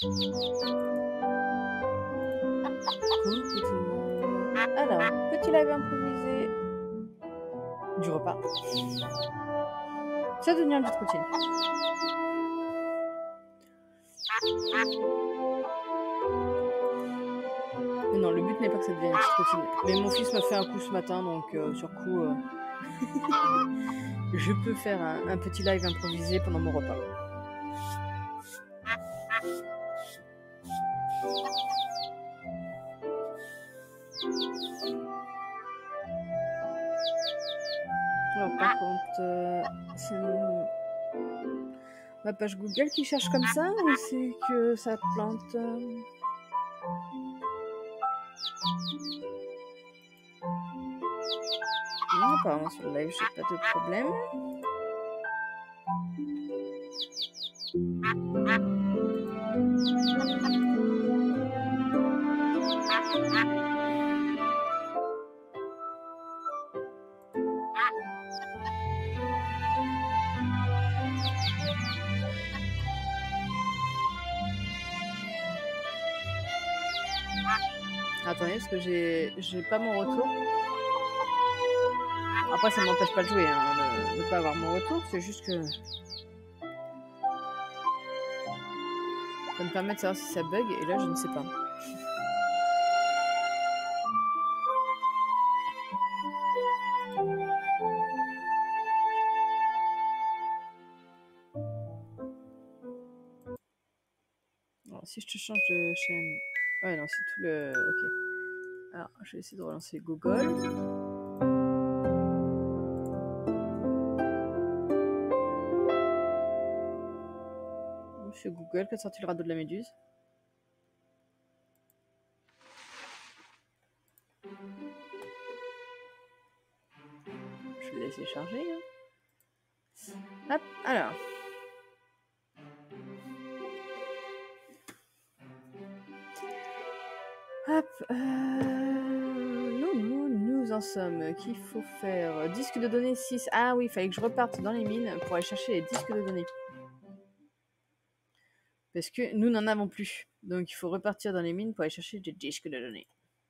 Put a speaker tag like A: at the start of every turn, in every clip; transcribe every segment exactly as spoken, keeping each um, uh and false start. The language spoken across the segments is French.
A: Coucou tout le monde. Alors, petit live improvisé du repas. Ça devient une petite routine. Non, le but n'est pas que ça devienne une petite routine. Mais mon fils m'a fait un coup ce matin, donc euh, sur coup, euh, je peux faire un, un petit live improvisé pendant mon repas. Alors par contre, euh, c'est mon... ma page Google qui cherche comme ça ou c'est que ça plante? Non, apparemment sur le live, j'ai pas de problème. Attendez, parce que j'ai j'ai pas mon retour. Après, ça ne m'empêche pas de jouer, hein, de ne pas avoir mon retour. C'est juste que ça me permet de savoir si ça bug. Et là, je ne sais pas. Alors, si je te change de chaîne... Ouais, non, c'est tout le... Ok. Alors, je vais essayer de relancer Google. Monsieur Google, qu'a sorti le radeau de la Méduse? Je vais le laisser charger. Hein. Hop, alors... Hop, euh, nous, nous, nous en sommes. Qu'il faut faire disque de données six. Ah oui, il fallait que je reparte dans les mines pour aller chercher les disques de données. Parce que nous n'en avons plus. Donc il faut repartir dans les mines pour aller chercher des disques de données.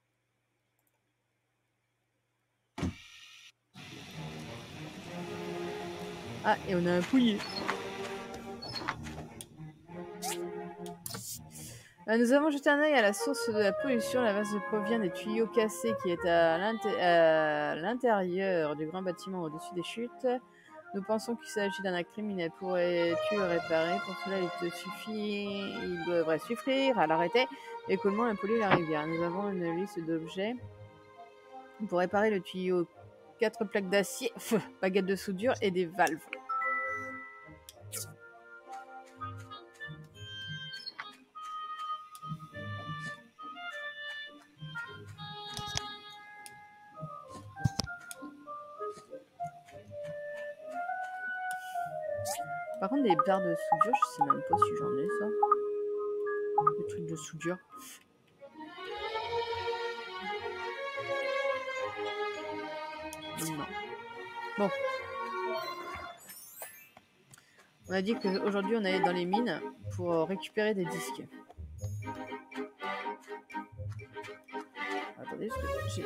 A: Ah, et on a un pouillet. Nous avons jeté un œil à la source de la pollution. La vase provient des tuyaux cassés qui est à l'intérieur du grand bâtiment au-dessus des chutes. Nous pensons qu'il s'agit d'un acte criminel. Pourrais-tu le réparer? Pour cela, il te suffit, il devrait suffire à l'arrêter. Écoulement et polluer la rivière. Nous avons une liste d'objets pour réparer le tuyau. Quatre plaques d'acier, baguettes de soudure et des valves. Par contre, des barres de soudure, je sais même pas si j'en ai ça. Des trucs de soudure. Non. Bon. On a dit qu'aujourd'hui on allait dans les mines pour récupérer des disques. Attendez, parce que j'ai...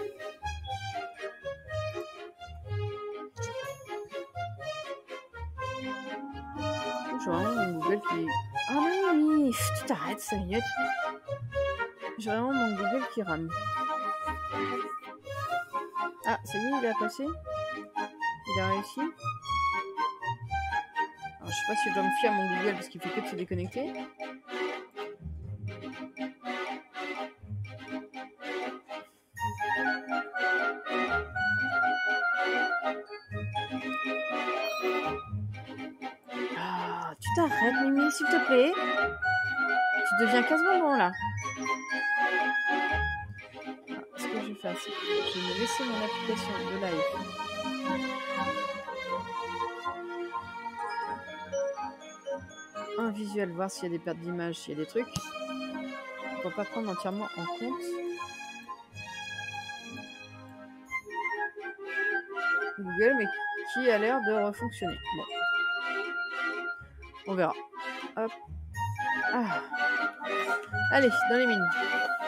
A: J'ai vraiment mon Google qui... Ah non, mais tu t'arrêtes cinq minutes. J'ai vraiment mon Google qui rame. Ah, ça y est, il a passé. Il a réussi. Alors, je sais pas si je dois me fier à mon Google parce qu'il fait que de se déconnecter. Ah, tu t'arrêtes, Mimi, s'il te plaît. Tu deviens casse-bonbon, là. Ah, ce que je vais faire, c'est que je vais me laisser mon application de live. Un visuel, voir s'il y a des pertes d'image, s'il y a des trucs. Pour pas prendre entièrement en compte. Google, mais qui a l'air de refonctionner. Bon. On verra. Hop. Ah. Allez, dans les mines.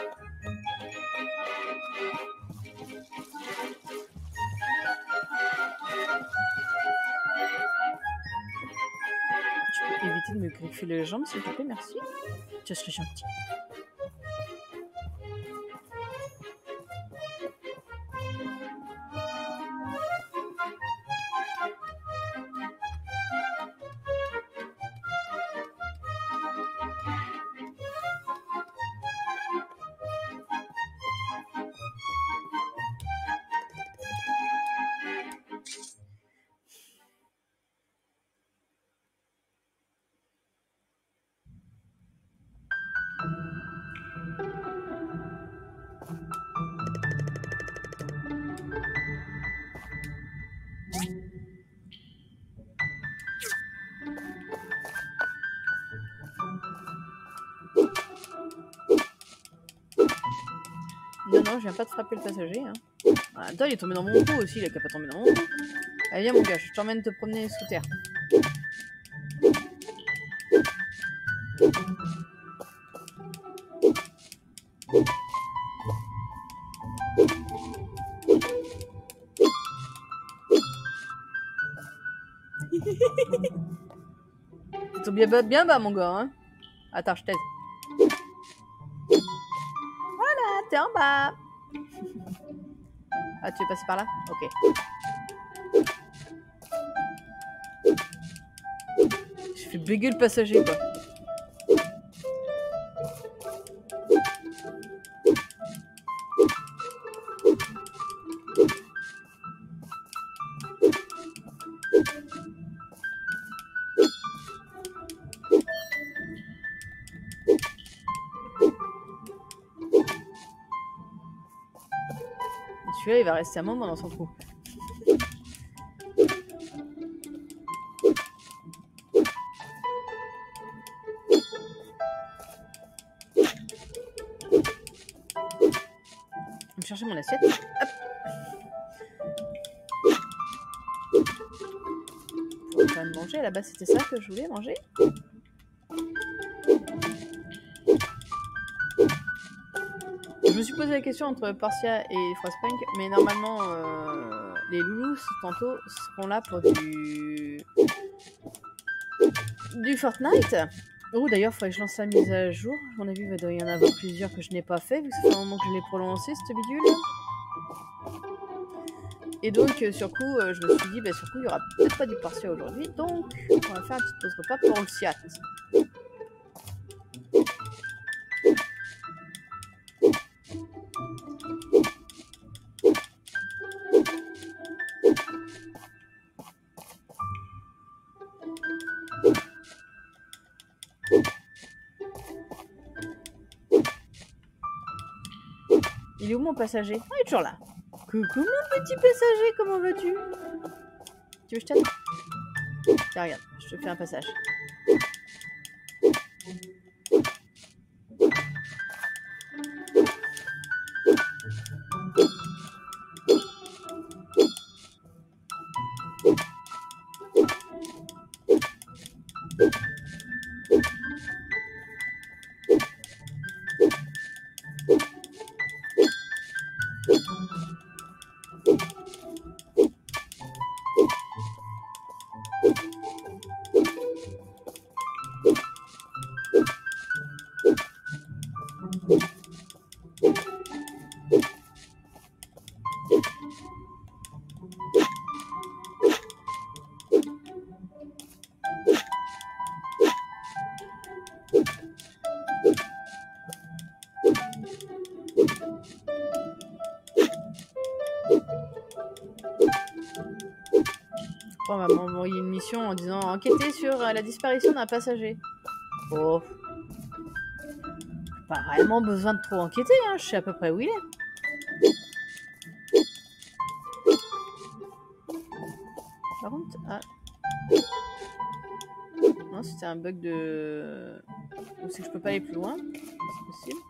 A: Tu peux éviter de me griffer les jambes, s'il te plaît, merci. Tu serais gentil. Non, non, je viens pas de frapper le passager. Hein. Ah, attends, il est tombé dans mon trou aussi, il a qu'à pas tomber dans mon trou. Allez, viens mon gars, je t'emmène te promener sous terre. Tu tombes bien bas, bien bas mon gars. Hein. Attends, je t'aide. Voilà, t'es en bas. Ah, tu es passé par là? Ok. Je fais bugger le passager, quoi. Celui-là, il va rester un moment dans son trou. Je vais me chercher mon assiette. Hop. Pour quand même manger. À la base, c'était ça que je voulais manger. Je me suis posé la question entre Portia et Frostpunk, mais normalement, euh, les loulous, tantôt, seront là pour du... du Fortnite. Oh, d'ailleurs, il faudrait que je lance la mise à jour. À mon avis, il doit y en avoir plusieurs que je n'ai pas fait, vu que ça fait un moment que je l'ai prolongé, cette bidule. Et donc, euh, sur coup, euh, je me suis dit, bah, sur coup, il n'y aura peut-être pas du Portia aujourd'hui, donc on va faire une petite pause repas pour le Siat. Il est où mon passager? Ah, il est toujours là. Coucou mon petit passager, comment vas-tu? Tu veux que je t'aide? Tiens, regarde, je te fais un passage. On va m'envoyer une mission en disant enquêter sur la disparition d'un passager. Oh. Pas vraiment besoin de trop enquêter, hein. Je sais à peu près où il est. Par contre, ah. Non, c'était un bug de... Ou c'est que je peux pas aller plus loin. C'est possible.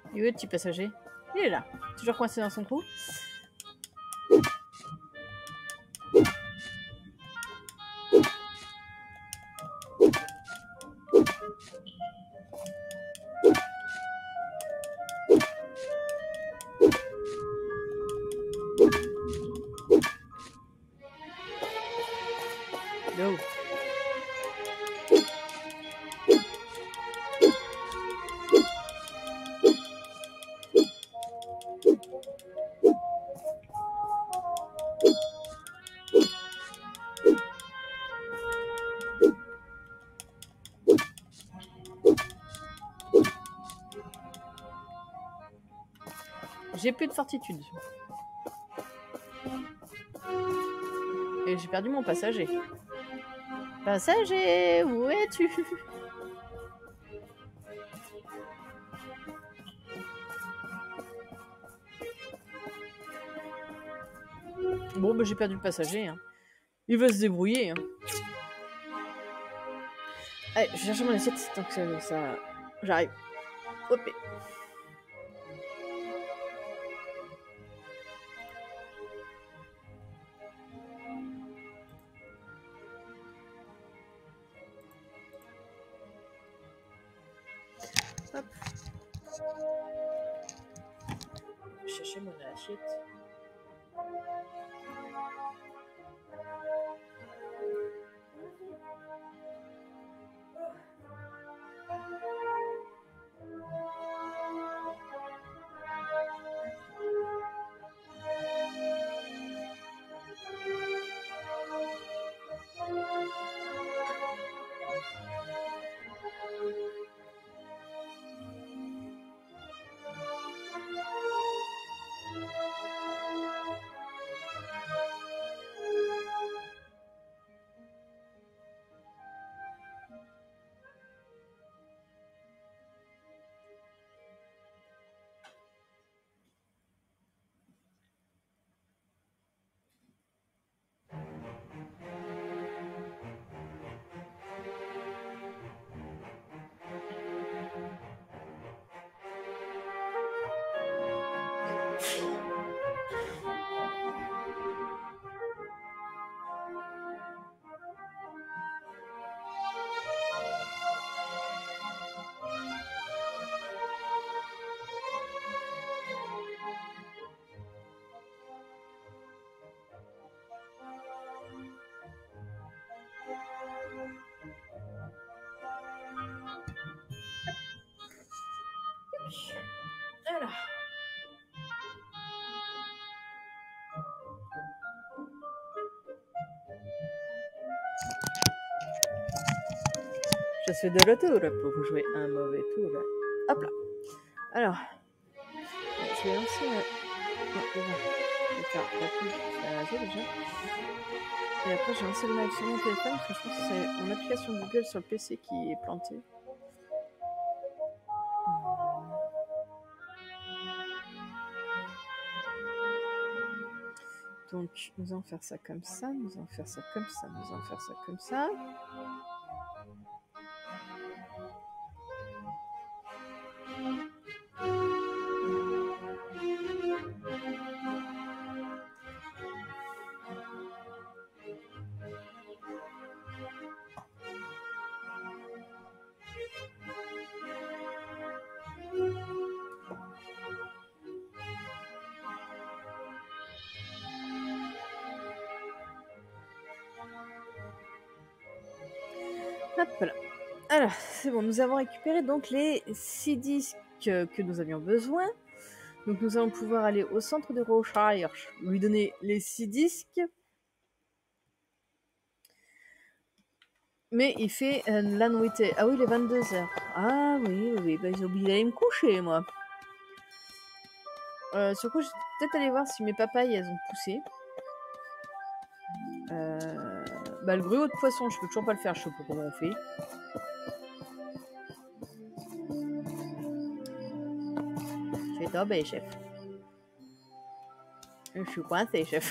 A: Et où est le petit passager? Il est là, toujours coincé dans son trou. Go. J'ai plus de fortitude. Et j'ai perdu mon passager. Passager, où es-tu? Bon, bah j'ai perdu le passager. Hein. Il va se débrouiller. Hein. Allez, je cherche mon assiette tant que ça... ça... J'arrive. Hop. Hop. Je cherche mon assiette. Alors. Je fais de l'auto là pour jouer un mauvais tour là. Hop là. Alors, je vais lancer la... Non, je vais faire la pub, c'est déjà. Et après, j'ai lancé le live sur mon téléphone parce que je pense que c'est mon application Google sur le P C qui est plantée. Donc, nous allons faire ça comme ça, nous allons faire ça comme ça, nous allons faire ça comme ça. Hop là. Alors, c'est bon, nous avons récupéré donc les six disques que nous avions besoin. Donc nous allons pouvoir aller au centre de recherche, lui donner les six disques. Mais il fait euh, la nuitée. Ah oui, il est vingt-deux heures. Ah oui, oui, bah, j'ai oublié d'aller me coucher, moi. Euh, sur quoi, je vais peut-être aller voir si mes papayes, elles ont poussé. Euh... Bah, le gruau de poisson, je peux toujours pas le faire, je sais pas comment on fait. Je vais tomber, chef. Je suis coincé, chef.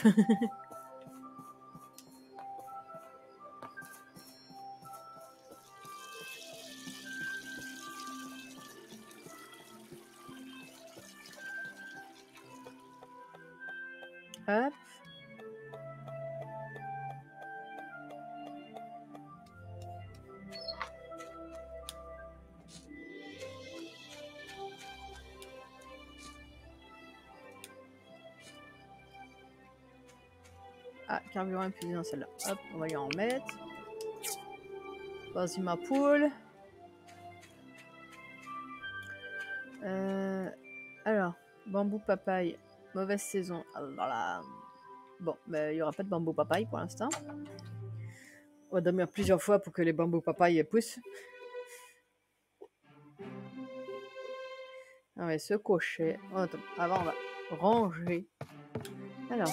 A: Hop. Ah, carburant épuisé dans celle-là. Hop, on va y en mettre. Vas-y ma poule. Euh, alors, bambou papaye, mauvaise saison. Alors là, bon, ben, il n'y aura pas de bambou papaye pour l'instant. On va dormir plusieurs fois pour que les bambous papaye poussent. On va se cocher. Oh, attends, avant, on va ranger. Alors.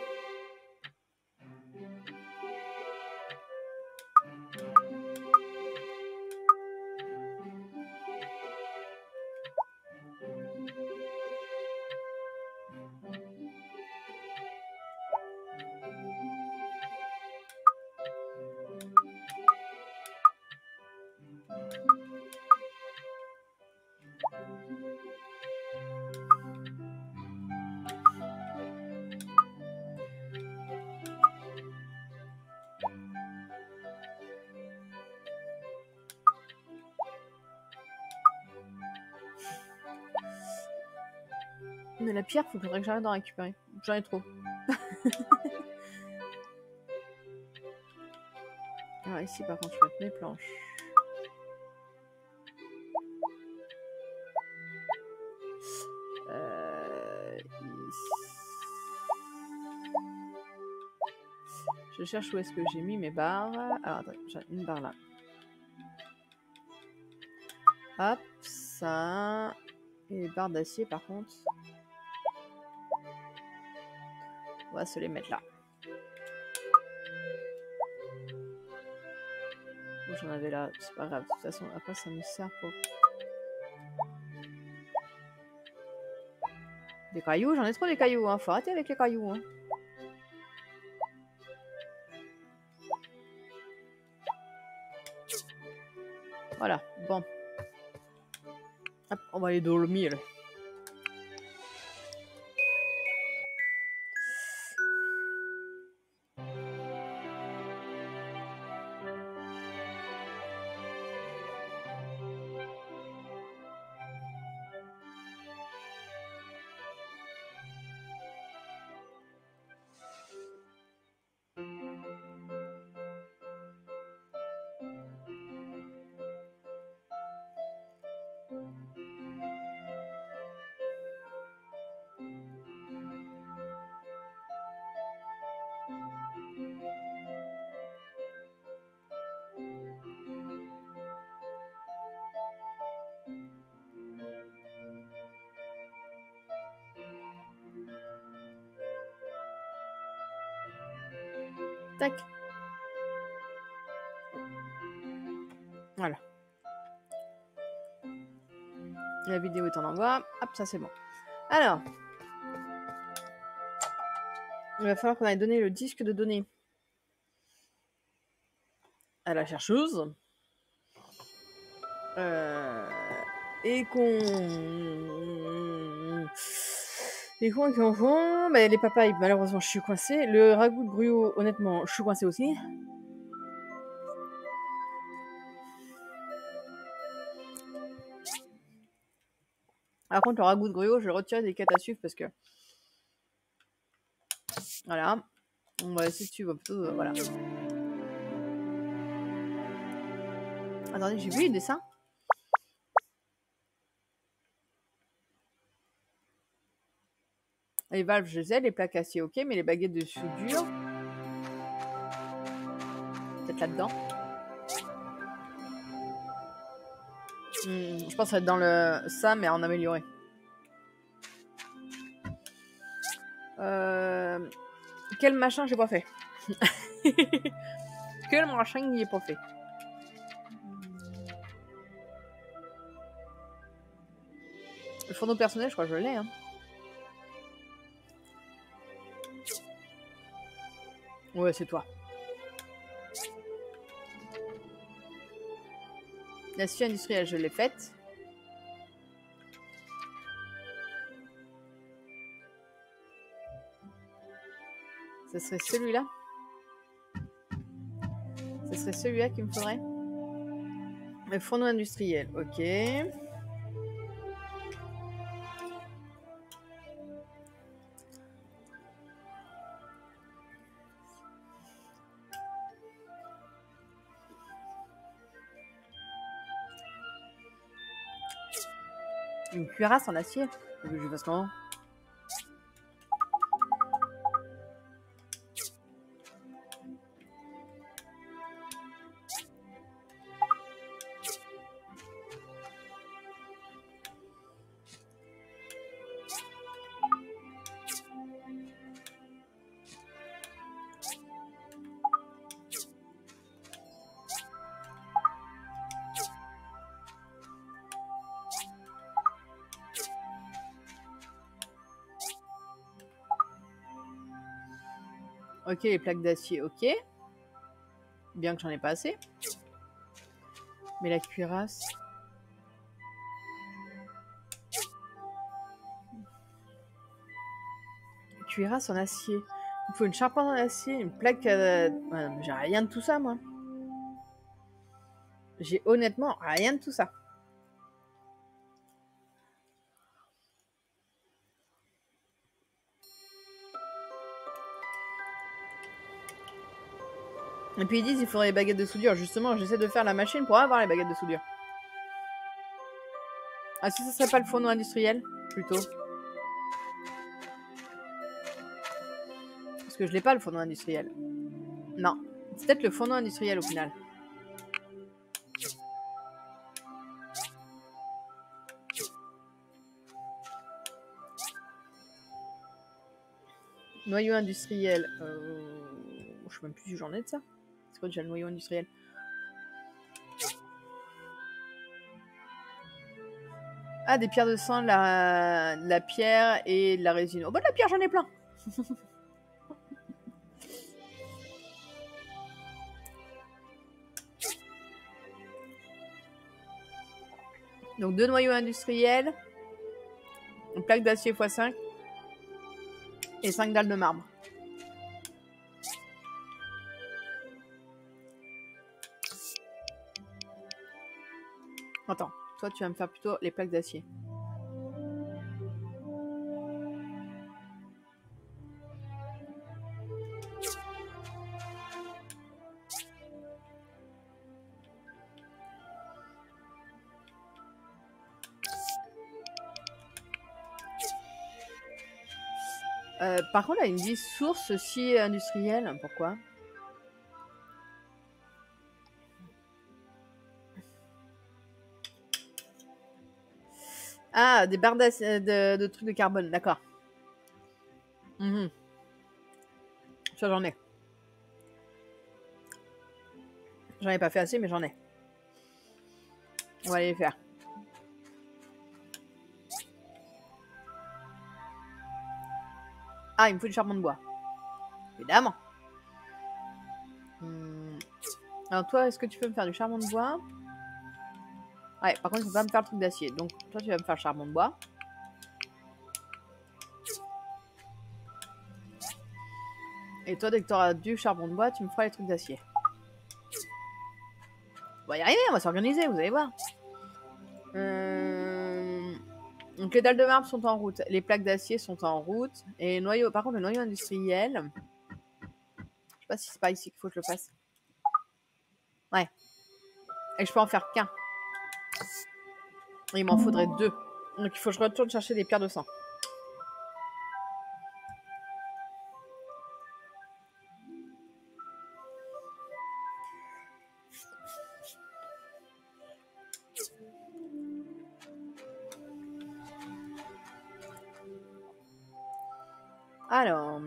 A: Mais la pierre, faut que j'arrête d'en récupérer. J'en ai trop. Alors ici, par contre, je vais mettre mes planches. Euh, je cherche où est-ce que j'ai mis mes barres. Alors, attends, j'ai une barre là. Hop, ça. Et les barres d'acier, par contre. On va se les mettre là. Bon, j'en avais là, c'est pas grave. De toute façon, après, ça me sert pour... Des cailloux, j'en ai trop des cailloux, hein. Faut arrêter avec les cailloux, hein. Voilà, bon. Hop, on va aller dormir. Tac. Voilà. La vidéo est en envoi. Hop, ça c'est bon. Alors. Il va falloir qu'on aille donner le disque de données à la chercheuse. Euh, et qu'on... Et qu'on... Et qu'on... Ben, les papayes, malheureusement, je suis coincée. Le ragoût de gruau, honnêtement, je suis coincée aussi. Par contre, le ragoût de gruau, je le retire des quêtes à suivre parce que... Voilà. On va essayer de suivre plutôt... Euh, voilà. Attendez, j'ai vu les dessins. Les valves, je les ai. Les plaques acier, ok. Mais les baguettes de soudure... Peut-être là-dedans. Hmm, je pense que ça va être dans le... ça, mais en amélioré. Euh... Quel machin j'ai pas fait. Quel machin il est pas fait. Le fourneau personnel, je crois que je l'ai. Hein. Ouais, c'est toi. La scie industrielle, je l'ai faite. Ce serait celui-là. Ce serait celui-là qu'il me faudrait. Le fourneau industriel, ok. Une cuirasse en acier. Je fasse comment? Ok, les plaques d'acier, ok. Bien que j'en ai pas assez. Mais la cuirasse... Cuirasse en acier. Il faut une charpente en acier, une plaque... Euh... Ouais, j'ai rien de tout ça, moi. J'ai honnêtement rien de tout ça. Et puis ils disent qu'il faudrait les baguettes de soudure. Justement, j'essaie de faire la machine pour avoir les baguettes de soudure. Ah, si ça serait pas le fourneau industriel, plutôt. Parce que je l'ai pas, le fourneau industriel. Non. C'est peut-être le fourneau industriel, au final. Noyau industriel. Euh... Je sais même plus si j'en ai de ça. C'est quoi déjà le noyau industriel? Ah, des pierres de sang, de la... de la pierre et de la résine. Oh bah de la pierre, j'en ai plein. Donc deux noyaux industriels, une plaque d'acier fois cinq et cinq dalles de marbre. Attends, toi tu vas me faire plutôt les plaques d'acier. Euh, par contre, là, il me dit source si industrielle. Pourquoi? Ah, des barres de, de trucs de carbone, d'accord. Mmh. Ça, j'en ai. J'en ai pas fait assez, mais j'en ai. On va aller les faire. Ah, il me faut du charbon de bois. Évidemment. Hum. Alors toi, est-ce que tu peux me faire du charbon de bois? Ouais, par contre, il faut pas me faire le truc d'acier. Donc, toi, tu vas me faire le charbon de bois. Et toi, dès que tu auras du charbon de bois, tu me feras les trucs d'acier. On va y arriver, on va s'organiser, vous allez voir. Euh... Donc, les dalles de marbre sont en route. Les plaques d'acier sont en route. Et le noyau, par contre, le noyau industriel... Je sais pas si c'est pas ici qu'il faut que je le fasse. Ouais. Et je peux en faire qu'un. Il m'en faudrait deux. Donc, il faut que je retourne chercher des pierres de sang. Alors...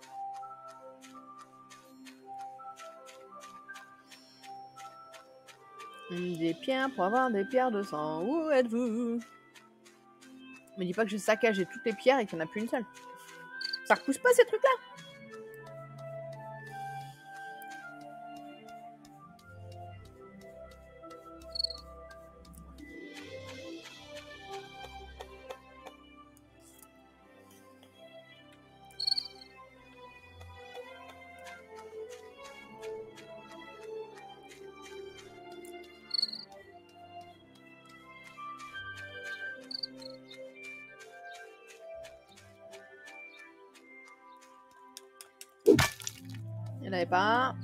A: Des pierres pour avoir des pierres de sang. Où êtes-vous? Me dis pas que j'ai saccagé toutes les pierres et qu'il n'y en a plus une seule. Ça repousse pas ces trucs-là? n'avais pas.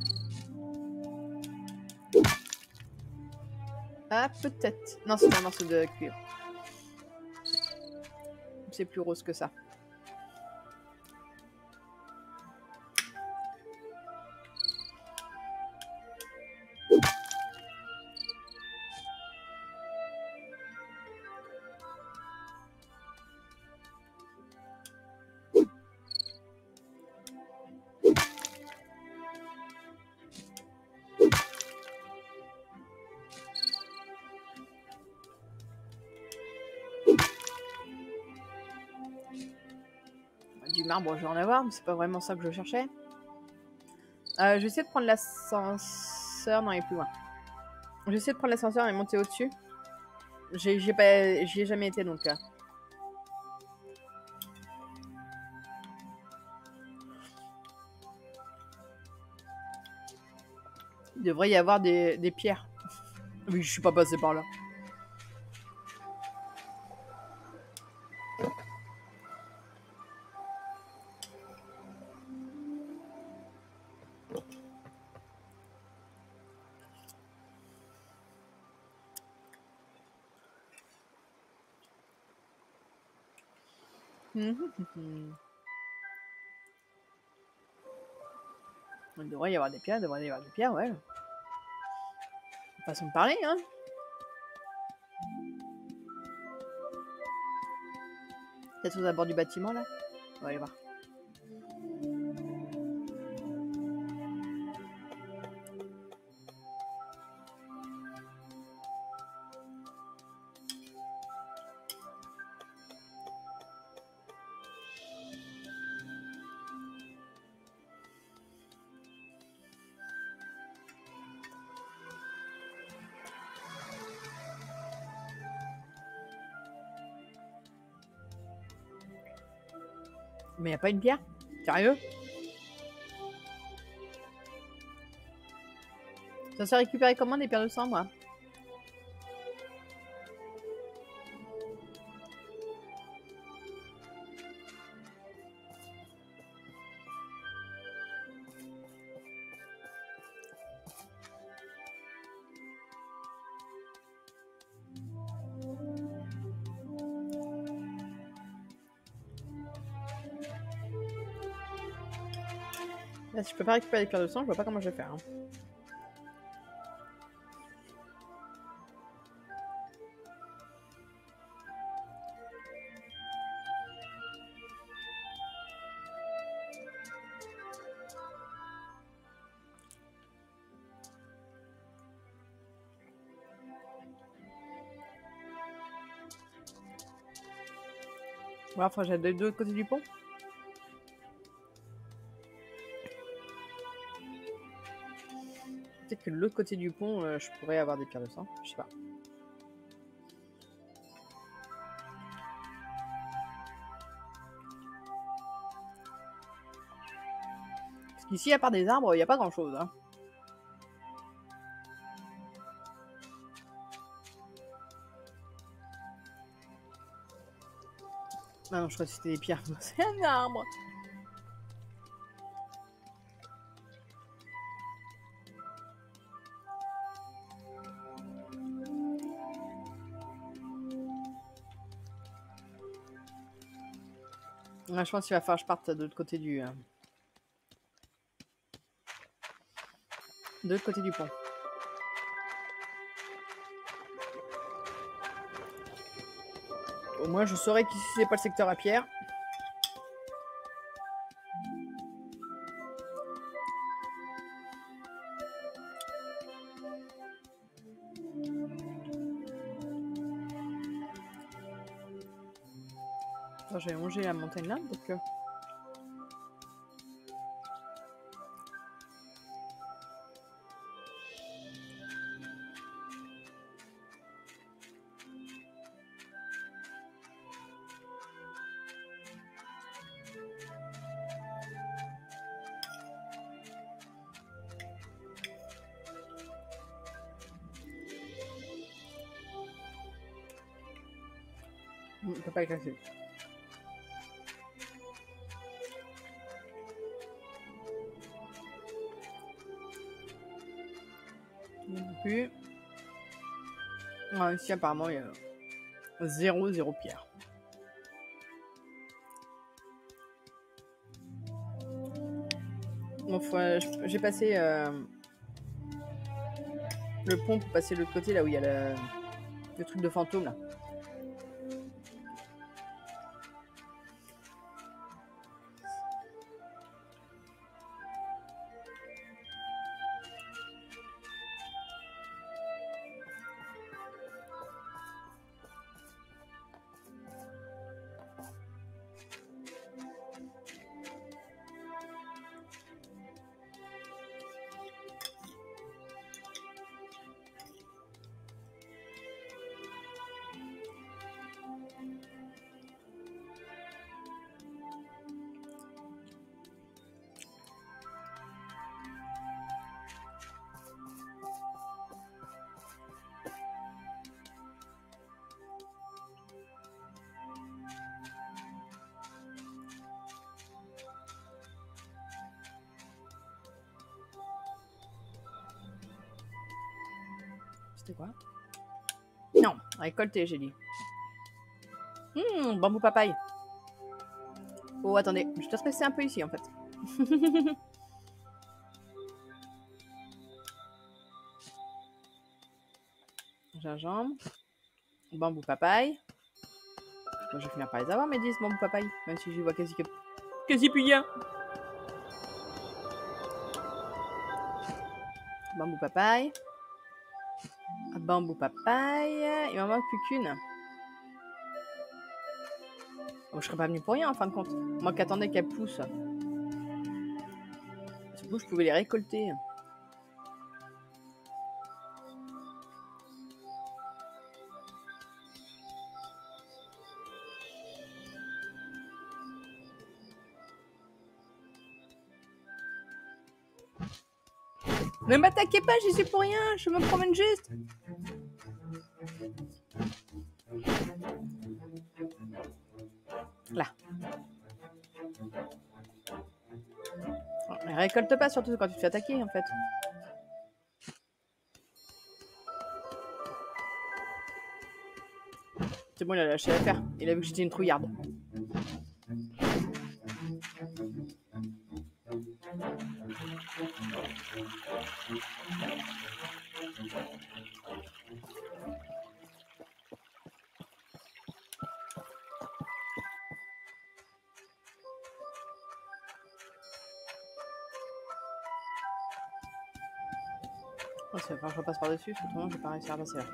A: Ah, peut-être. Non, c'est un morceau de cuivre. C'est plus rose que ça. Du marbre, je vais en avoir, mais c'est pas vraiment ça que je cherchais. Euh, je vais essayer de prendre l'ascenseur. Non, il est plus loin. Je vais essayer de prendre l'ascenseur et monter au-dessus. J'ai pas, j'y ai jamais été donc. Euh... Il devrait y avoir des, des pierres. Oui, je suis pas passé par là. Il devrait y avoir des pierres, il devrait y avoir des pierres, ouais. Façon de parler, hein. Peut-être aux abords du bâtiment, là. On va aller voir. Mais y a pas une pierre? Sérieux? Ça s'est récupéré comment des pierres de sang, moi? Là, si je peux pas récupérer des pierres de sang, je vois pas comment je vais faire. Hein. Ouais, enfin, j'ai de l'autre côté du pont. Peut-être que de l'autre côté du pont, euh, je pourrais avoir des pierres de sang. Je sais pas. Parce qu'ici, à part des arbres, il n'y a pas grand-chose. Hein. Ah non, je crois que c'était des pierres. C'est un arbre. Ouais, je pense qu'il va falloir que je parte de l'autre côté du... Euh... de l'autre côté du pont. Au moins, je saurais qu'ici, c'est pas le secteur à pierre. J'avais mangé la montagne là, donc... Euh... On peut pas y casser. plus. Ouais, ici, apparemment, il y a zéro, zéro pierre. Bon, j'ai passé euh, le pont pour passer de l'autre côté, là où il y a le, le truc de fantôme, là. C'était quoi? Non, récolter, j'ai dit. Hum, bambou papaye. Oh, attendez, je dois rester un peu ici, en fait. Gingembre. Bambou papaye. Moi, je vais finir par les avoir, mes dix bambou papaye. Même si j'y vois quasi que... quasi plus rien. Bambou papaye. Bambou papaye. Il m'en manque plus qu'une. Oh, je serais pas venue pour rien en fin de compte. Moi qui attendais qu'elle pousse. Du coup, je pouvais les récolter. Ne m'attaquez pas, j'y suis pour rien. Je me promène juste. Là. Elle récolte pas, surtout quand tu te fais attaquer, en fait. C'est bon, il a lâché l'affaire. Il a vu que j'étais une trouillarde. Oh, ça va falloir que je repasse par-dessus, parce que autrement je vais pas réussir à passer là.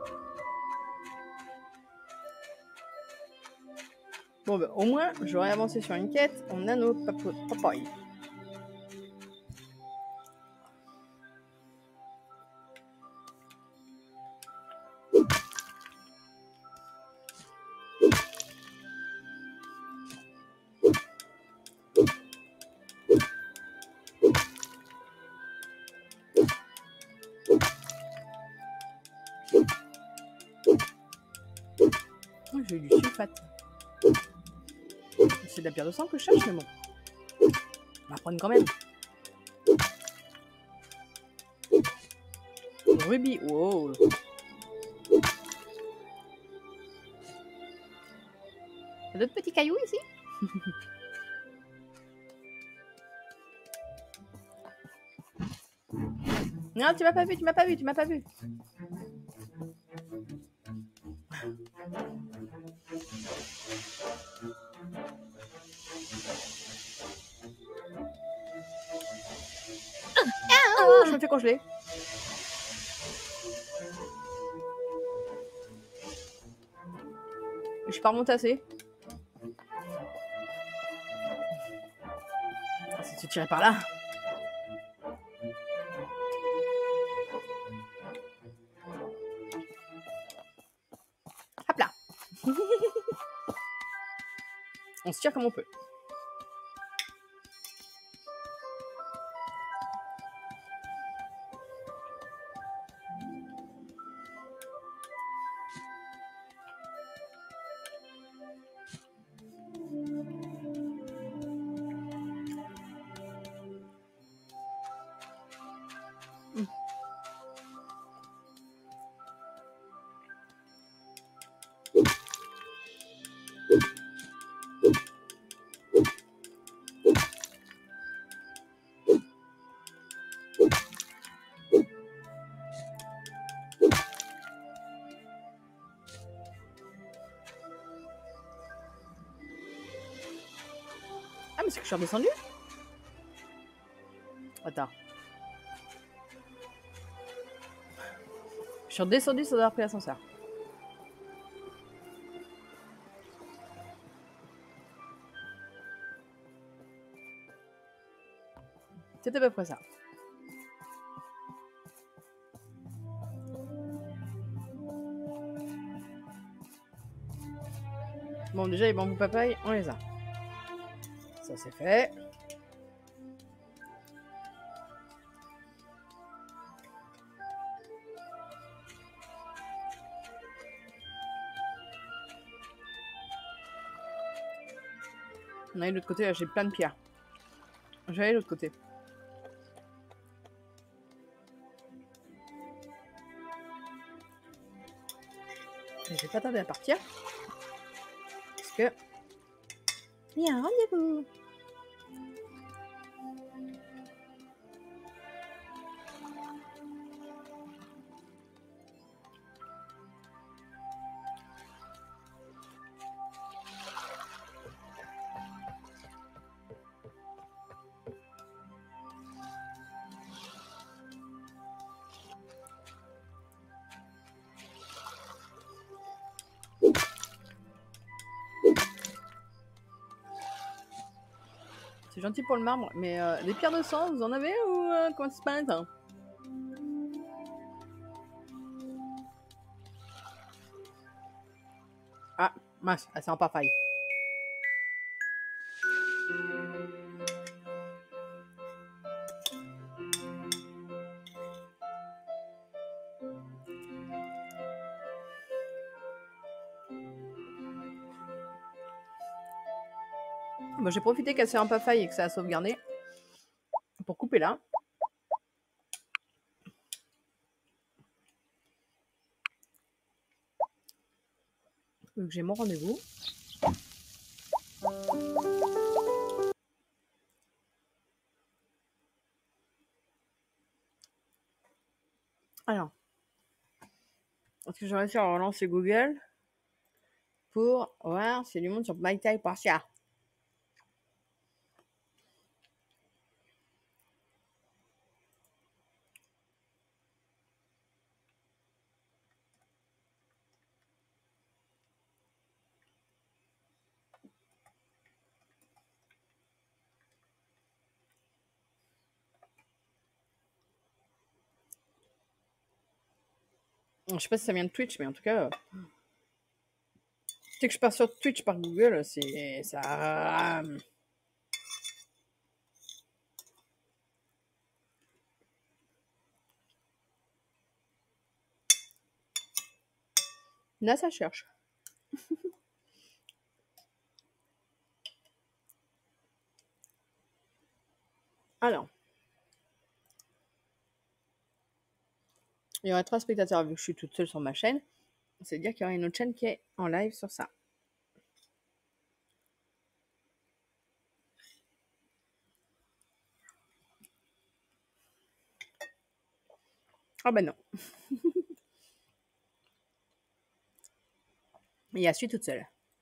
A: Bon, bah, au moins, j'aurais avancé sur une quête en nano papaye. J'ai eu du sulfate. C'est de la pierre de sang que je cherche, mais bon. On va prendre quand même. Rubis, wow. Il y a d'autres petits cailloux ici? Non, tu m'as pas vu, tu m'as pas vu, tu m'as pas vu. Oh, je me fais congeler. Je suis pas remontée assez. Si tu tirais par là. Hop là. On se tire comme on peut. mais c'est que je suis redescendue. Attends. Je suis redescendue sans avoir pris l'ascenseur. C'est à peu près ça. Bon, déjà, les bambous papaye, on les a. Ça, c'est fait. On a de l'autre côté, là, j'ai plein de pierres. Je vais aller de l'autre côté. Et je vais pas tarder à partir. Parce que... il y a un rendez-vous. C'est gentil pour le marbre, mais euh, les pierres de sang, vous en avez ou euh, comment ça se passe hein? Ah, mince, ah, c'est en papaye. Bon, j'ai profité qu'elle soit en papaye et que ça a sauvegardé pour couper là. Donc j'ai mon rendez-vous. Alors, est-ce que j'aurais réussi à relancer Google pour voir s'il y a du monde sur My Time Portia. Je sais pas si ça vient de Twitch, mais en tout cas, dès que je pars sur Twitch par Google, c'est ça. Là, ça cherche. Alors, il y aurait trois spectateurs vu que je suis toute seule sur ma chaîne. C'est-à-dire qu'il y aurait une autre chaîne qui est en live sur ça. Ah ben non. Il y a suis toute seule.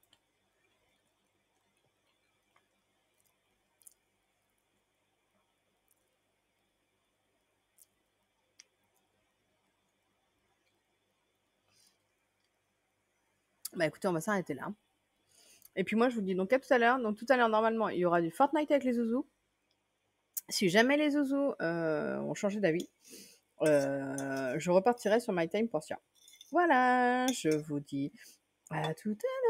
A: Bah écoutez, on va s'arrêter là. Et puis moi, je vous dis donc à tout à l'heure. Donc tout à l'heure, normalement, il y aura du Fortnite avec les zouzous. Si jamais les zouzous euh, ont changé d'avis, euh, je repartirai sur My Time Portia. Voilà, je vous dis à tout à l'heure.